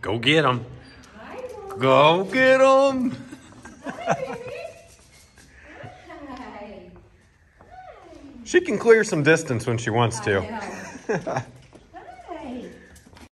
Go get him. Hi, Lola. Go get him. Hi, baby. Hi. She can clear some distance when she wants to. I know.